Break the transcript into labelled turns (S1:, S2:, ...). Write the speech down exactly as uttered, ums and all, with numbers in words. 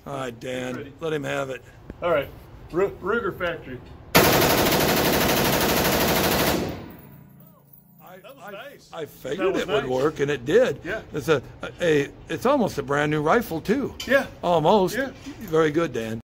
S1: All right, Dan, let him have it.
S2: All right, R Ruger Factory. That was
S1: I,
S2: nice.
S1: I figured
S2: was
S1: it
S2: nice.
S1: would work, and it did.
S2: Yeah.
S1: It's a, a, it's almost a brand new rifle too.
S2: Yeah.
S1: Almost.
S2: Yeah.
S1: Very good, Dan.